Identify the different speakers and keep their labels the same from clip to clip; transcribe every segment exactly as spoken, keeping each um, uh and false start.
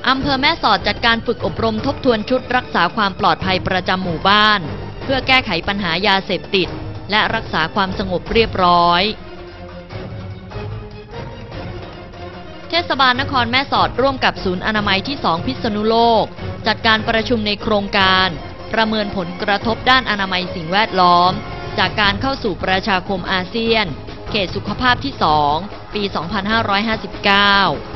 Speaker 1: อำเภอแม่สอดจัดการฝึกอบรมทบทวนชุดรักษาความปลอดภัยประจำหมู่บ้านเพื่อแก้ไขปัญหายาเสพติดและรักษาความสงบเรียบร้อยเทศบาลนครแม่สอดร่วมกับศูนย์อนามัยที่สองพิษณุโลกจัดการประชุมในโครงการประเมินผลกระทบด้านอนามัยสิ่งแวดล้อมจากการเข้าสู่ประชาคมอาเซียนเขตสุขภาพที่สองปี สองพันห้าร้อยห้าสิบเก้า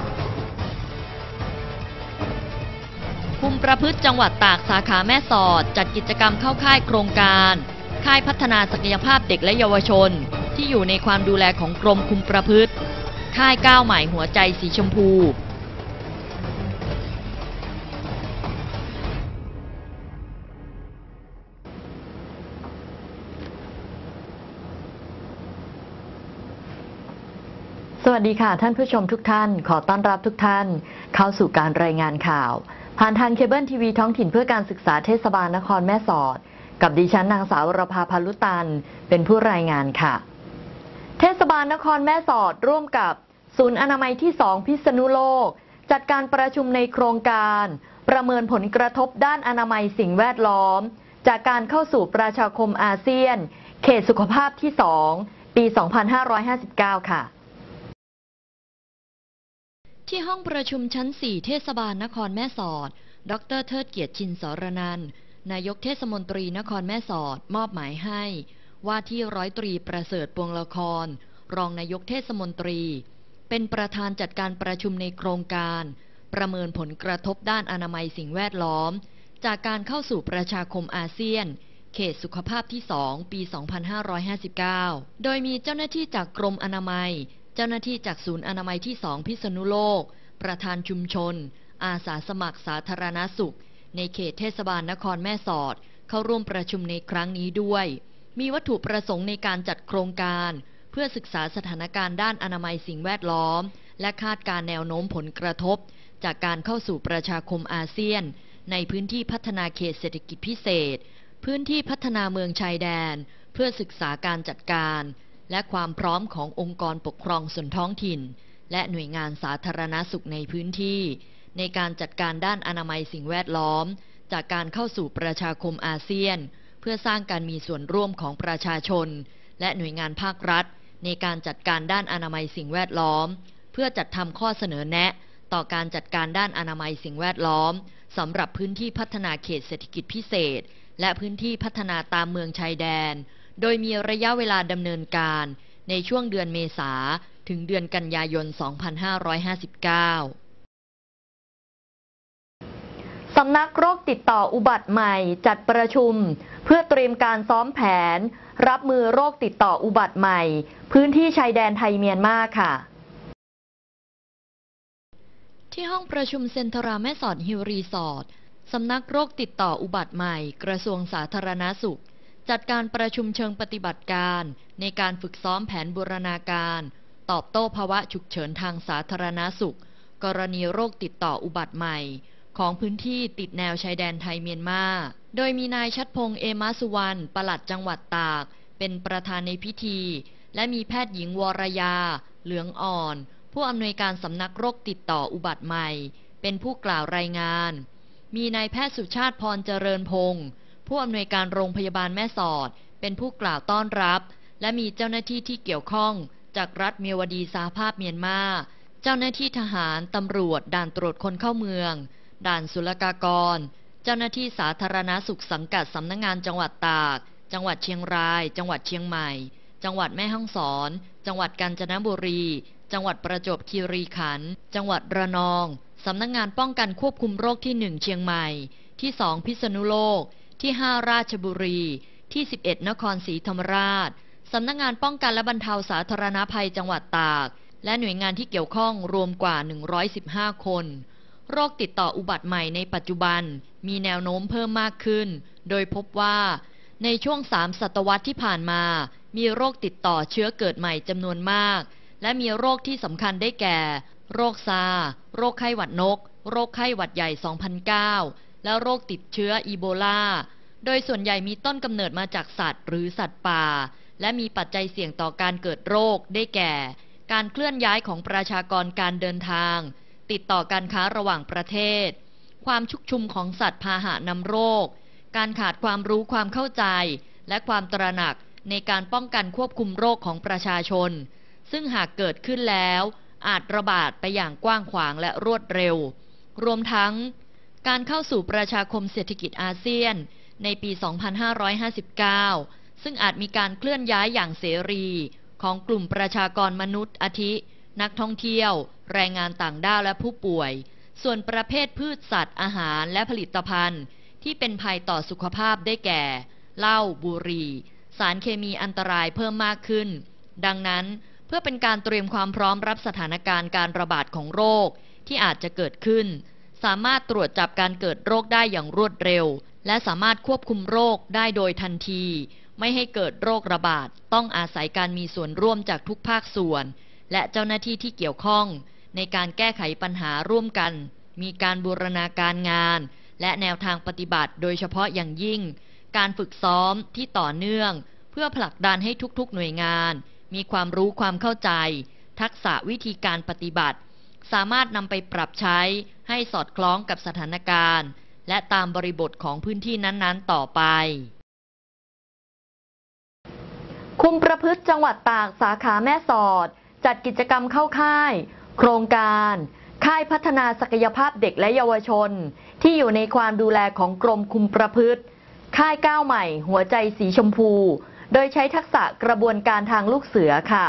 Speaker 1: คุมประพฤติจังหวัดตากสาขาแม่สอดจัดกิจกรรมเข้าค่ายโครงการค่ายพัฒนาศักยภาพเด็กและเยาวชนที่อยู่ในความดูแลของกรมคุมประพฤติค่ายก้าวใหม่หัวใจสีชมพู
Speaker 2: สวัสดีค่ะท่านผู้ชมทุกท่านขอต้อนรับทุกท่านเข้าสู่การรายงานข่าวผ่านทางเคเบิลทีวีท้องถิ่นเพื่อการศึกษาเทศบาลนครแม่สอดกับดิฉันนางสาวรภาพาลุตันเป็นผู้รายงานค่ะเทศบาลนครแม่สอดร่วมกับศูนย์อนามัยที่สองพิษณุโลกจัดการประชุมในโครงการประเมินผลกระทบด้านอนามัยสิ่งแวดล้อมจากการเข้าสู่ประชาคมอาเซียนเขตสุขภาพที่สองปี สองพันห้าร้อยห้าสิบเก้า ค่ะ
Speaker 1: ที่ห้องประชุมชั้นสี่เทศบาลนครแม่สอดดร.เทิดเกียรติชินสรนันท์นายกเทศมนตรีนครแม่สอดมอบหมายให้ว่าที่ร้อยตรีประเสริฐปวงละครรองนายกเทศมนตรีเป็นประธานจัดการประชุมในโครงการประเมินผลกระทบด้านอนามัยสิ่งแวดล้อมจากการเข้าสู่ประชาคมอาเซียนเขตสุขภาพที่สองปี สองพันห้าร้อยห้าสิบเก้า โดยมีเจ้าหน้าที่จากกรมอนามัยเจ้าหน้าที่จากศูนย์อนามัยที่สองพิษณุโลกประธานชุมชนอาสาสมัครสาธารณสุขในเขตเทศบาลนครแม่สอดเข้าร่วมประชุมในครั้งนี้ด้วยมีวัตถุประสงค์ในการจัดโครงการเพื่อศึกษาสถานการณ์ด้านอนามัยสิ่งแวดล้อมและคาดการณ์แนวโน้มผลกระทบจากการเข้าสู่ประชาคมอาเซียนในพื้นที่พัฒนาเขตเศรษฐกิจพิเศษพื้นที่พัฒนาเมืองชายแดนเพื่อศึกษาการจัดการและความพร้อมขององค์กรปกครองส่วนท้องถิ่นและหน่วยงานสาธารณสุขในพื้นที่ในการจัดการด้านอนามัยสิ่งแวดล้อมจากการเข้าสู่ประชาคมอาเซียนเพื่อสร้างการมีส่วนร่วมของประชาชนและหน่วยงานภาครัฐในการจัดการด้านอนามัยสิ่งแวดล้อมเพื่อจัดทำข้อเสนอแนะต่อการจัดการด้านอนามัยสิ่งแวดล้อมสำหรับพื้นที่พัฒนาเขตเศรษฐกิจพิเศษและพื้นที่พัฒนาตามเมืองชายแดนโดยมีระยะเวลาดำเนินการในช่วงเดือนเมษาถึงเดือนกันยายน สองพันห้าร้อยห้าสิบเก้า
Speaker 2: สำนักโรคติดต่ออุบัติใหม่จัดประชุมเพื่อเตรียมการซ้อมแผนรับมือโรคติดต่ออุบัติใหม่พื้นที่ชายแดนไทยเมียนมาค่ะ
Speaker 1: ที่ห้องประชุมเซ็นทราแม่สอดฮิลรีสอร์ทสำนักโรคติดต่ออุบัติใหม่กระทรวงสาธารณสุขจัดการประชุมเชิงปฏิบัติการในการฝึกซ้อมแผนบูรณาการตอบโต้ภาวะฉุกเฉินทางสาธารณสุขกรณีโรคติดต่ออุบัติใหม่ของพื้นที่ติดแนวชายแดนไทยเมียนมาโดยมีนายชัดพงษ์เอมาสุวรรณปลัดจังหวัดตากเป็นประธานในพิธีและมีแพทย์หญิงวรยาเหลืองอ่อนผู้อำนวยการสำนักโรคติดต่ออุบัติใหม่เป็นผู้กล่าวรายงานมีนายแพทย์สุชาติพรเจริญพงศ์ผู้อำนวยการโรงพยาบาลแม่สอดเป็นผู้กล่าวต้อนรับและมีเจ้าหน้าที่ที่เกี่ยวข้องจากรัฐเมียวดีสหภาพเมียนมาเจ้าหน้าที่ทหารตำรวจด่านตรวจคนเข้าเมืองด่านศุลกากรเจ้าหน้าที่สาธารณสุขสังกัดสำนักงานจังหวัดตากจังหวัดเชียงรายจังหวัดเชียงใหม่จังหวัดแม่ฮ่องสอนจังหวัดกาญจนบุรีจังหวัดประจวบคีรีขันธ์จังหวัดระนองสำนักงานป้องกันควบคุมโรคที่หนึ่งเชียงใหม่ที่สองพิษณุโลกที่ห้าราชบุรีที่สิบเอ็ดนครศรีธรรมราชสำนักงานป้องกันและบรรเทาสาธารณภัยจังหวัดตากและหน่วยงานที่เกี่ยวข้องรวมกว่าหนึ่งร้อยสิบห้าคนโรคติดต่ออุบัติใหม่ในปัจจุบันมีแนวโน้มเพิ่มมากขึ้นโดยพบว่าในช่วงสามศตวรรษที่ผ่านมามีโรคติดต่อเชื้อเกิดใหม่จำนวนมากและมีโรคที่สำคัญได้แก่โรคซาร์โรคไข้หวัดนกโรคไข้หวัดใหญ่ สองพันเก้า และโรคติดเชื้ออีโบลาโดยส่วนใหญ่มีต้นกำเนิดมาจากสัตว์หรือสัตว์ป่าและมีปัจจัยเสี่ยงต่อการเกิดโรคได้แก่การเคลื่อนย้ายของประชากรการเดินทาง ติติดต่อการค้าระหว่างประเทศความชุกชุมของสัตว์พาหะนำโรคการขาดความรู้ความเข้าใจและความตระหนักในการป้องกันควบคุมโรคของประชาชนซึ่งหากเกิดขึ้นแล้วอาจระบาดไปอย่างกว้างขวางและรวดเร็วรวมทั้งการเข้าสู่ประชาคมเศรษฐกิจอาเซียนในปี สองพันห้าร้อยห้าสิบเก้า ซึ่งอาจมีการเคลื่อนย้ายอย่างเสรีของกลุ่มประชากรมนุษย์อาทินักท่องเที่ยวแรงงานต่างด้าวและผู้ป่วยส่วนประเภทพืชสัตว์อาหารและผลิตภัณฑ์ที่เป็นภัยต่อสุขภาพได้แก่เหล้าบุหรี่สารเคมีอันตรายเพิ่มมากขึ้นดังนั้นเพื่อเป็นการเตรียมความพร้อมรับสถานการณ์การระบาดของโรคที่อาจจะเกิดขึ้นสามารถตรวจจับการเกิดโรคได้อย่างรวดเร็วและสามารถควบคุมโรคได้โดยทันทีไม่ให้เกิดโรคระบาดต้องอาศัยการมีส่วนร่วมจากทุกภาคส่วนและเจ้าหน้าที่ที่เกี่ยวข้องในการแก้ไขปัญหาร่วมกันมีการบูรณาการงานและแนวทางปฏิบัติโดยเฉพาะอย่างยิ่งการฝึกซ้อมที่ต่อเนื่องเพื่อผลักดันให้ทุกๆหน่วยงานมีความรู้ความเข้าใจทักษะวิธีการปฏิบัติสามารถนำไปปรับใช้ให้สอดคล้องกับสถานการณ์และตามบริบทของพื้นที่นั้นๆต่อไป
Speaker 2: คุมประพฤติจังหวัดตากสาขาแม่สอดจัดกิจกรรมเข้าค่ายโครงการค่ายพัฒนาศักยภาพเด็กและเยาวชนที่อยู่ในความดูแลของกรมคุมประพฤติค่ายก้าวใหม่หัวใจสีชมพูโดยใช้ทักษะกระบวนการทางลูกเสือค่ะ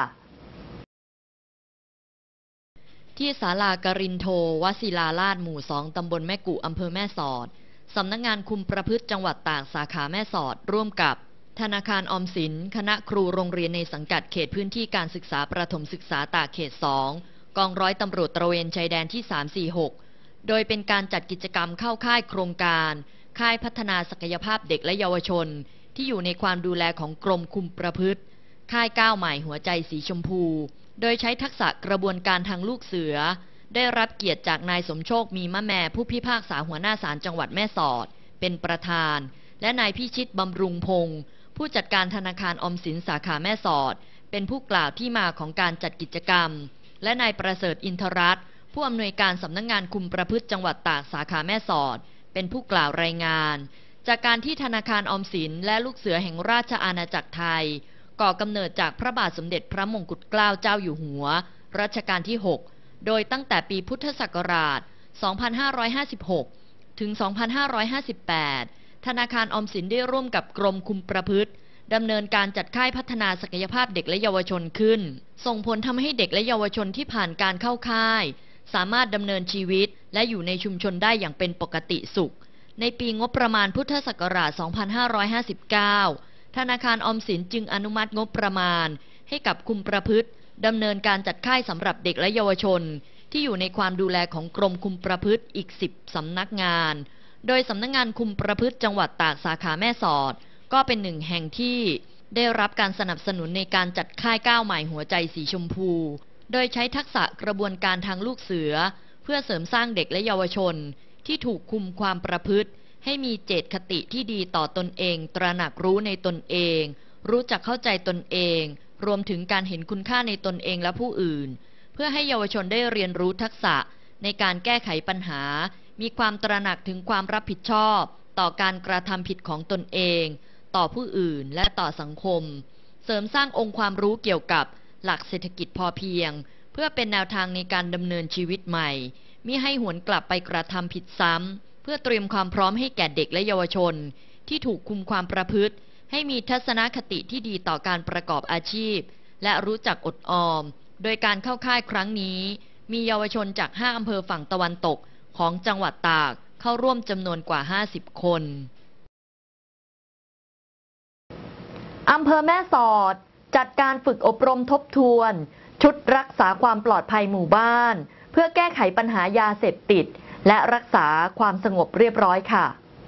Speaker 1: ที่ศาลากรินโทวศิลาลาดหมู่สองตำบลแม่กุอำเภอแม่สอดสำนักงานคุมประพฤติจังหวัดตากสาขาแม่สอดร่วมกับธนาคารออมสินคณะครูโรงเรียนในสังกัดเขตพื้นที่การศึกษาประถมศึกษาตากเขตสองกองร้อยตำรวจตระเวนชายแดนที่สาม สี่ หกโดยเป็นการจัดกิจกรรมเข้าค่ายโครงการค่ายพัฒนาศักยภาพเด็กและเยาวชนที่อยู่ในความดูแลของกรมคุมประพฤติค่ายก้าวใหม่หัวใจสีชมพูโดยใช้ทักษะกระบวนการทางลูกเสือได้รับเกียรติจากนายสมโชคมีมะแม่ผู้พิพากษาหัวหน้าศาลจังหวัดแม่สอดเป็นประธานและนายพิชิตบำรุงพงศ์ผู้จัดการธนาคารออมสินสาขาแม่สอดเป็นผู้กล่าวที่มาของการจัดกิจกรรมและนายประเสริฐอินทรัตน์ผู้อำนวยการสำนักงานคุมประพฤติจังหวัดตากสาขาแม่สอดเป็นผู้กล่าวรายงานจากการที่ธนาคารออมสินและลูกเสือแห่งราชอาณาจักรไทยก่อกำเนิดจากพระบาทสมเด็จพระมงกุฎเกล้าเจ้าอยู่หัวรัชกาลที่หกโดยตั้งแต่ปีพุทธศักราช สองพันห้าร้อยห้าสิบหก ถึง สองพันห้าร้อยห้าสิบแปด ธนาคารออมสินได้ร่วมกับกรมคุมประพฤติดำเนินการจัดค่ายพัฒนาศักยภาพเด็กและเยาวชนขึ้นส่งผลทำให้เด็กและเยาวชนที่ผ่านการเข้าค่ายสามารถดำเนินชีวิตและอยู่ในชุมชนได้อย่างเป็นปกติสุขในปีงบประมาณพุทธศักราช สองพันห้าร้อยห้าสิบเก้า ธนาคารออมสินจึงอนุมัติงบประมาณให้กับคุมประพฤติดำเนินการจัดค่ายสำหรับเด็กและเยาวชนที่อยู่ในความดูแลของกรมคุมประพฤติอีกสิบสำนักงานโดยสำนักงานคุมประพฤติจังหวัดตากสาขาแม่สอดก็เป็นหนึ่งแห่งที่ได้รับการสนับสนุนในการจัดค่ายก้าวใหม่หัวใจสีชมพูโดยใช้ทักษะกระบวนการทางลูกเสือเพื่อเสริมสร้างเด็กและเยาวชนที่ถูกคุมความประพฤติให้มีเจตคติที่ดีต่อตนเองตระหนักรู้ในตนเองรู้จักเข้าใจตนเองรวมถึงการเห็นคุณค่าในตนเองและผู้อื่นเพื่อให้เยาวชนได้เรียนรู้ทักษะในการแก้ไขปัญหามีความตระหนักถึงความรับผิดชอบต่อการกระทำผิดของตนเองต่อผู้อื่นและต่อสังคมเสริมสร้างองค์ความรู้เกี่ยวกับหลักเศรษฐกิจพอเพียงเพื่อเป็นแนวทางในการดำเนินชีวิตใหม่มิให้หวนกลับไปกระทำผิดซ้ำเพื่อเตรียมความพร้อมให้แก่เด็กและเยาวชนที่ถูกคุมความประพฤติให้มีทัศนคติที่ดีต่อการประกอบอาชีพและรู้จักอดออมโดยการเข้าค่ายครั้งนี้มีเยาวชนจากห้าอำเภอฝั่งตะวันตกของจังหวัดตากเข้าร่วมจำนวนกว่าห้าสิบคน
Speaker 2: อำเภอแม่สอดจัดการฝึกอบรมทบทวนชุดรักษาความปลอดภัยหมู่บ้านเพื่อแก้ไขปัญหายาเสพติดและรักษาความสงบเรียบร้อยค่ะ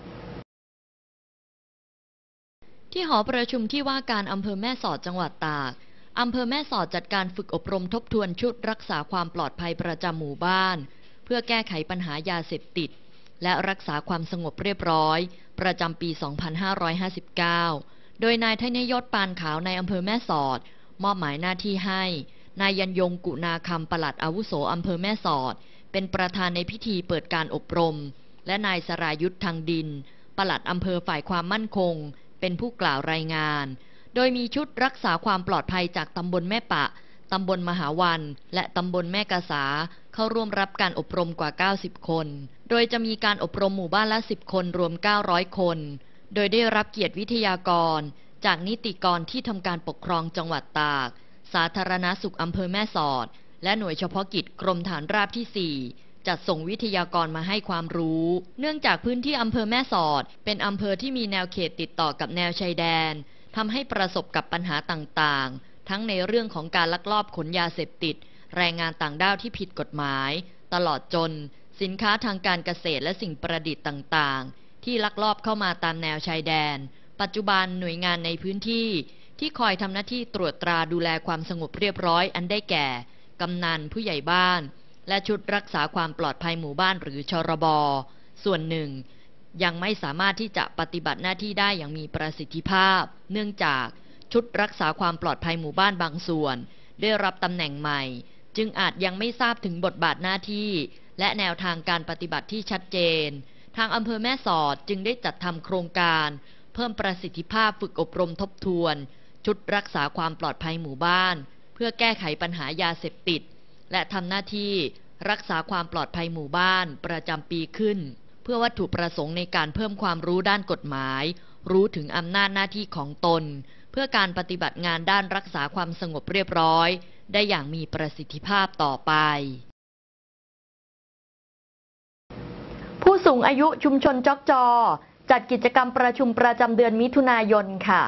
Speaker 1: ที่หอประชุมที่ว่าการอำเภอแม่สอดจังหวัดตากอำเภอแม่สอดจัดการฝึกอบรมทบทวนชุดรักษาความปลอดภัยประจำหมู่บ้านเพื่อแก้ไขปัญหายาเสพติดและรักษาความสงบเรียบร้อยประจำปี สองพันห้าร้อยห้าสิบเก้า โดยนายธนยศปานขาวในอำเภอแม่สอดมอบหมายหน้าที่ให้นายยันยงกุนาคำปลัดอาวุโสอำเภอแม่สอดเป็นประธานในพิธีเปิดการอบรมและนายสรายุทธทางดินปลัดอำเภอฝ่ายความมั่นคงเป็นผู้กล่าวรายงานโดยมีชุดรักษาความปลอดภัยจากตำบลแม่ปะตำบลมหาวันและตำบลแม่กาสาเข้าร่วมรับการอบรมกว่าเก้าสิบคนโดยจะมีการอบรมหมู่บ้านละสิบคนรวมเก้าร้อยคนโดยได้รับเกียรติวิทยากรจากนิติกรที่ทำการปกครองจังหวัดตากสาธารณสุขอำเภอแม่สอดและหน่วยเฉพาะกิจกรมฐานราบที่สี่จัดส่งวิทยากรมาให้ความรู้เนื่องจากพื้นที่อำเภอแม่สอดเป็นอำเภอที่มีแนวเขตติดต่อกับแนวชายแดนทำให้ประสบกับปัญหาต่างๆทั้งในเรื่องของการลักลอบขนยาเสพติดแรงงานต่างด้าวที่ผิดกฎหมายตลอดจนสินค้าทางการเกษตรและสิ่งประดิษฐ์ต่างๆที่ลักลอบเข้ามาตามแนวชายแดนปัจจุบันหน่วยงานในพื้นที่ที่คอยทำหน้าที่ตรวจตราดูแลความสงบเรียบร้อยอันได้แก่กำนันผู้ใหญ่บ้านและชุดรักษาความปลอดภัยหมู่บ้านหรือชรบ.ส่วนหนึ่งยังไม่สามารถที่จะปฏิบัติหน้าที่ได้อย่างมีประสิทธิภาพเนื่องจากชุดรักษาความปลอดภัยหมู่บ้านบางส่วนได้รับตำแหน่งใหม่จึงอาจยังไม่ทราบถึงบทบาทหน้าที่และแนวทางการปฏิบัติที่ชัดเจนทางอำเภอแม่สอดจึงได้จัดทำโครงการเพิ่มประสิทธิภาพฝึกอบรมทบทวนชุดรักษาความปลอดภัยหมู่บ้านเพื่อแก้ไขปัญหายาเสพติดและทำหน้าที่รักษาความปลอดภัยหมู่บ้านประจำปีขึ้นเพื่อวัตถุประสงค์ในการเพิ่มความรู้ด้านกฎหมายรู้ถึงอำนาจหน้าที่ของตนเพื่อการปฏิบัติงานด้านรักษาความสงบเรียบร้อยได้อย่างมีประสิทธิภาพต่อไป
Speaker 2: ผู้สูงอายุชุมชนจ๊อกจอจัดกิจกรรมประชุมประจำเดือนมิถุนายนค่ะ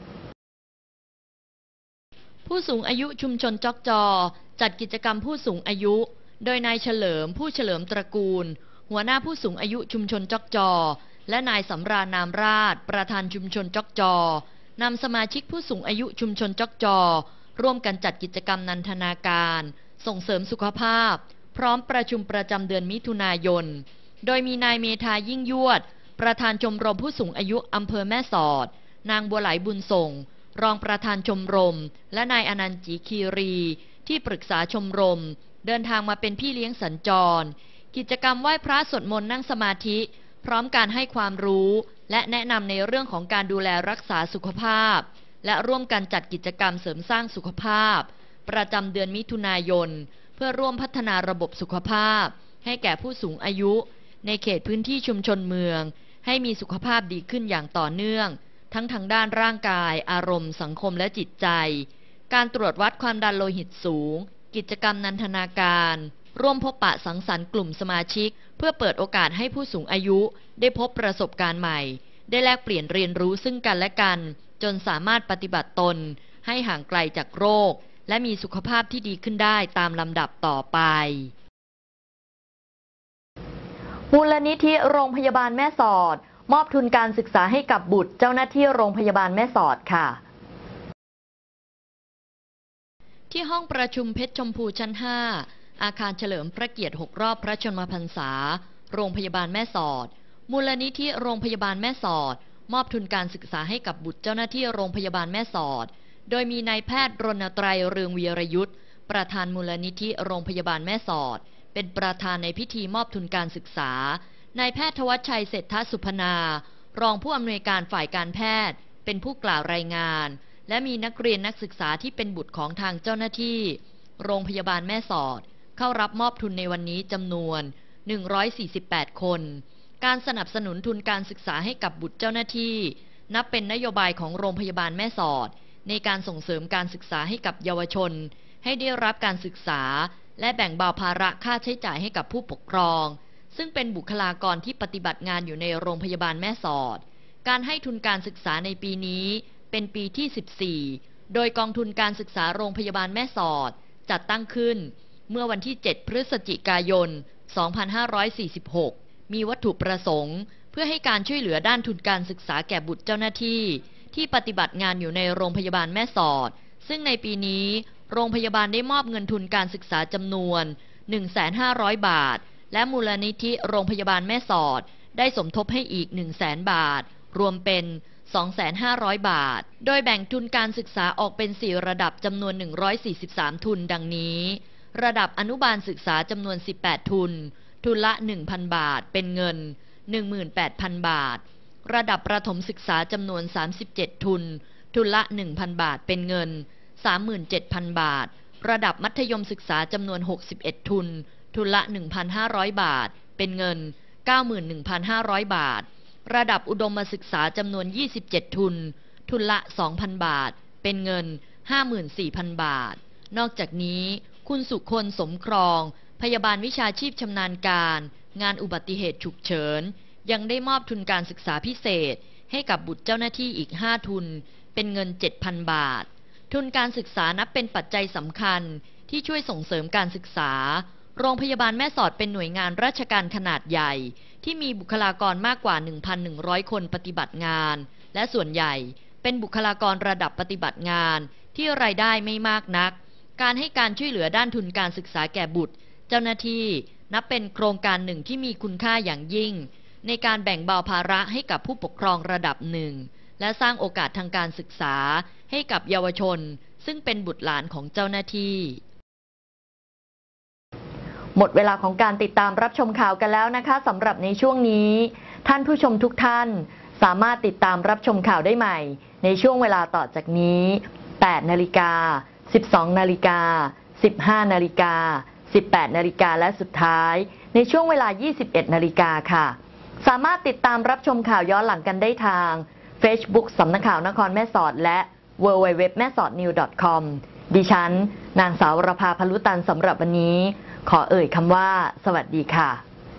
Speaker 1: ผู้สูงอายุชุมชนจ๊อกจอจัดกิจกรรมผู้สูงอายุโดยนายเฉลิมผู้เฉลิมตระกูลหัวหน้าผู้สูงอายุชุมชนจ๊อกจอและนายสำราญนามราชประธานชุมชนจ๊อกจอนำสมาชิกผู้สูงอายุชุมชนจ๊อกจอร่วมกันจัดกิจกรรมนันทนาการส่งเสริมสุขภาพพร้อมประชุมประจำเดือนมิถุนายนโดยมีนายเมธายิ่งยวดประธานชมรมผู้สูงอายุอำเภอแม่สอดนางบัวไหลบุญส่งรองประธานชมรมและนายอนันต์จีคีรีที่ปรึกษาชมรมเดินทางมาเป็นพี่เลี้ยงสัญจรกิจกรรมไหว้พระสวดมนต์นั่งสมาธิพร้อมการให้ความรู้และแนะนำในเรื่องของการดูแลรักษาสุขภาพและร่วมกันจัดกิจกรรมเสริมสร้างสุขภาพประจำเดือนมิถุนายนเพื่อร่วมพัฒนาระบบสุขภาพให้แก่ผู้สูงอายุในเขตพื้นที่ชุมชนเมืองให้มีสุขภาพดีขึ้นอย่างต่อเนื่องทั้งทางด้านร่างกายอารมณ์สังคมและจิตใจการตรวจวัดความดันโลหิตสูงกิจกรรมนันทนาการร่วมพบปะสังสรรค์กลุ่มสมาชิกเพื่อเปิดโอกาสให้ผู้สูงอายุได้พบประสบการณ์ใหม่ได้แลกเปลี่ยนเรียนรู้ซึ่งกันและกันจนสามารถปฏิบัติตนให้ห่างไกลจากโรคและมีสุขภาพที่ดีขึ้นได้ตามลำดับต่อไป
Speaker 2: มูลนิธิโรงพยาบาลแม่สอดมอบทุนการศึกษาให้กับบุตรเจ้าหน้าที่โรงพยาบาลแม่สอดค่ะ
Speaker 1: ที่ห้องประชุมเพชรชมพูชั้นห้าอาคารเฉลิมพระเกียรติหกรอบพระชนมพรรษาโรงพยาบาลแม่สอดมูลนิธิโรงพยาบาลแม่สอดมอบทุนการศึกษาให้กับบุตรเจ้าหน้าที่โรงพยาบาลแม่สอดโดยมีนายแพทย์รณไตรเรืองวีรยุทธประธานมูลนิธิโรงพยาบาลแม่สอดเป็นประธานในพิธีมอบทุนการศึกษานายแพทย์ธวัชชัยเศรษฐสุพนารองผู้อำนวยการฝ่ายการแพทย์เป็นผู้กล่าวรายงานและมีนักเรียนนักศึกษาที่เป็นบุตรของทางเจ้าหน้าที่โรงพยาบาลแม่สอดเข้ารับมอบทุนในวันนี้จำนวนหนึ่งร้อยสี่สิบแปดคนการสนับสนุนทุนการศึกษาให้กับบุตรเจ้าหน้าที่นับเป็นนโยบายของโรงพยาบาลแม่สอดในการส่งเสริมการศึกษาให้กับเยาวชนให้ได้รับการศึกษาและแบ่งเบาภาระค่าใช้จ่ายให้กับผู้ปกครองซึ่งเป็นบุคลากรที่ปฏิบัติงานอยู่ในโรงพยาบาลแม่สอดการให้ทุนการศึกษาในปีนี้เป็นปีที่สิบสี่โดยกองทุนการศึกษาโรงพยาบาลแม่สอดจัดตั้งขึ้นเมื่อวันที่เจ็ดพฤศจิกายนสองพันห้าร้อยสี่สิบหกมีวัตถุประสงค์เพื่อให้การช่วยเหลือด้านทุนการศึกษาแก่บุตรเจ้าหน้าที่ที่ปฏิบัติงานอยู่ในโรงพยาบาลแม่สอดซึ่งในปีนี้โรงพยาบาลได้มอบเงินทุนการศึกษาจำนวน หนึ่งแสนห้าร้อย บาทและมูลนิธิโรงพยาบาลแม่สอดได้สมทบให้อีก หนึ่งแสน บาทรวมเป็น สองแสนห้าร้อย บาทโดยแบ่งทุนการศึกษาออกเป็นสี่ระดับจำนวนหนึ่งร้อยสี่สิบสามทุนดังนี้ระดับอนุบาลศึกษาจำนวนสิบแปดทุนทุนละ หนึ่งพัน บาทเป็นเงิน หนึ่งหมื่นแปดพัน บาทระดับประถมศึกษาจำนวนสามสิบเจ็ดทุนทุนละ หนึ่งพัน บาทเป็นเงิน สามหมื่นเจ็ดพัน บาทระดับมัธยมศึกษาจำนวนหกสิบเอ็ดทุนทุนละ หนึ่งพันห้าร้อย บาทเป็นเงิน เก้าหมื่นหนึ่งพันห้าร้อย บาทระดับอุดมศึกษาจำนวนยี่สิบเจ็ดทุนทุนละ สองพัน บาทเป็นเงิน ห้าหมื่นสี่พัน บาทนอกจากนี้คุณสุคนสมครองพยาบาลวิชาชีพชำนาญการงานอุบัติเหตุฉุกเฉินยังได้มอบทุนการศึกษาพิเศษให้กับบุตรเจ้าหน้าที่อีกห้าทุนเป็นเงิน เจ็ดพัน บาททุนการศึกษานับเป็นปัจจัยสำคัญที่ช่วยส่งเสริมการศึกษาโรงพยาบาลแม่สอดเป็นหน่วยงานราชการขนาดใหญ่ที่มีบุคลากรมากกว่า หนึ่งพันหนึ่งร้อย คนปฏิบัติงานและส่วนใหญ่เป็นบุคลากรระดับปฏิบัติงานที่รายได้ไม่มากนักการให้การช่วยเหลือด้านทุนการศึกษาแก่บุตรเจ้าหน้าที่นับเป็นโครงการหนึ่งที่มีคุณค่าอย่างยิ่งในการแบ่งเบาภาระให้กับผู้ปกครองระดับหนึ่งและสร้างโอกาสทางการศึกษาให้กับเยาวชนซึ่งเป็นบุตรหลานของเจ้าหน้าที่
Speaker 2: หมดเวลาของการติดตามรับชมข่าวกันแล้วนะคะสำหรับในช่วงนี้ท่านผู้ชมทุกท่านสามารถติดตามรับชมข่าวได้ใหม่ในช่วงเวลาต่อจากนี้แปดนาฬิกา สิบสองนาฬิกา สิบห้านาฬิกา สิบแปดนาฬิกาและสุดท้ายในช่วงเวลา ยี่สิบเอ็ดนาฬิกาค่ะสามารถติดตามรับชมข่าวย้อนหลังกันได้ทาง Facebook สำนักข่าวนครแม่สอดและ ดับเบิลยู ดับเบิลยู ดับเบิลยู ดอท แม่สอดนิวส์ ดอท คอม ดิฉันนางสาวรภา พลุตันสำหรับวันนี้ขอเอ่ยคำว่าสวัสดีค่ะ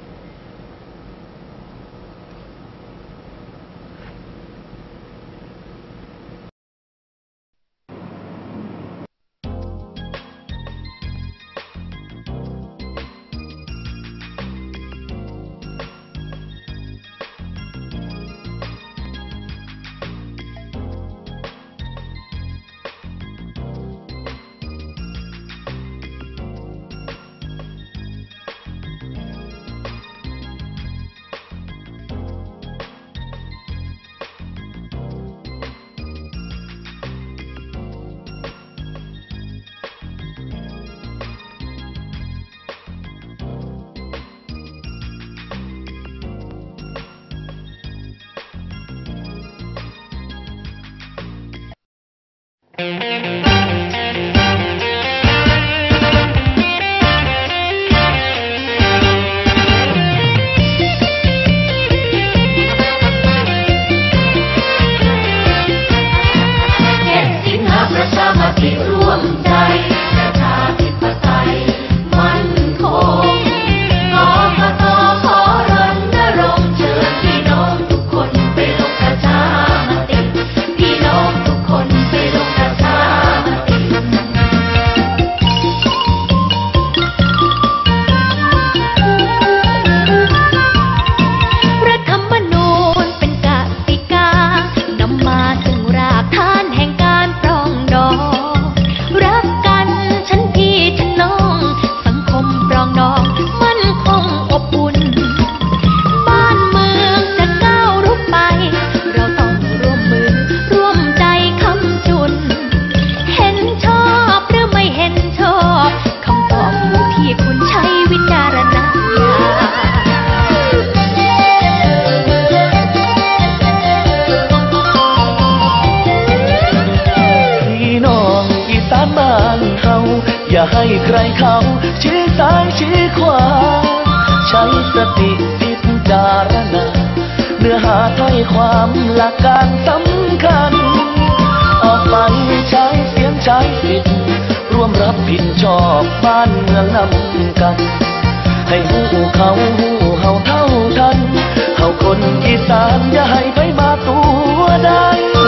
Speaker 3: อย่าให้ใครเขาชี้ซ้ายชี้ขวาใช้สติพิจารณาเนื้อหาถ้อยความหลักการสำคัญออกไปใช้เสียงใช้สิทธิ์ร่วมรับผิดชอบบ้านเมืองนำกันให้หูเขาหูเฮาเท่าทันเฮาคนอีสานอย่าให้ไปมาตัวได้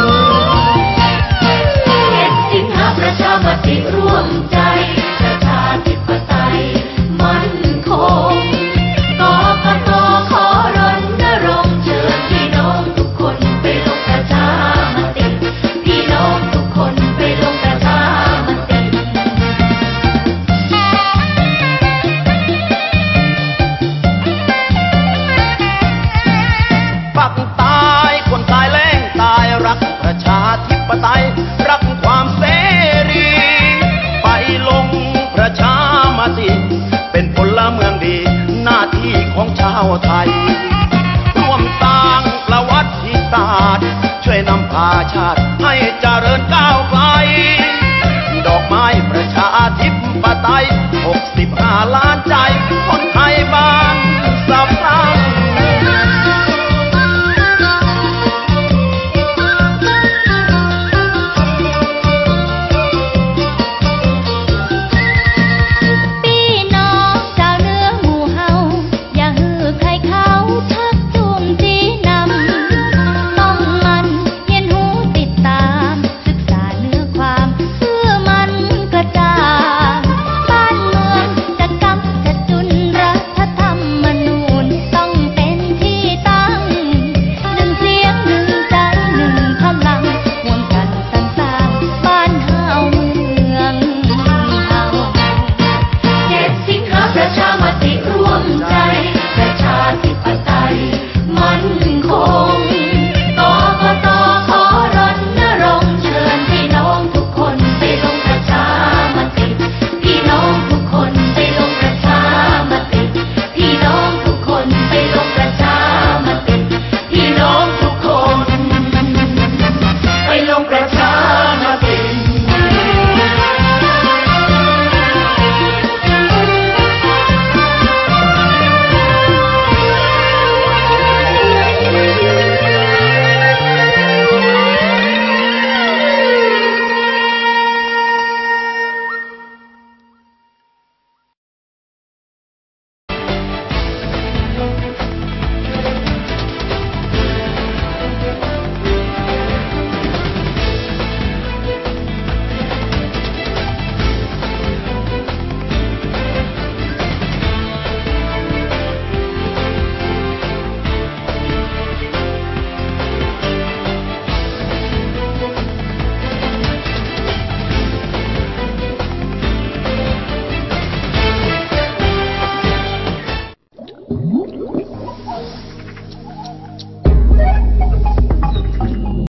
Speaker 4: เจ็ดสิงหาประชามติร่วมใจประชาธิปไตยมั่นคงกกต.ขอรณรงค์เชิญพี่น้องทุกคนไปลงประชามติพี่น้องทุกคนไปลงประชามติ
Speaker 3: ปักตายคนตายแรงตายรักประชาธิปไตยรักความเสรีไป
Speaker 5: ไทยร่วมสร้างประวัติศาสตร์ช่วยนำพาชาติให้เจริญก้าวไกลดอกไม้ประชาธิปไตยหกสิบห้าล้านใจคนไทยบ้าน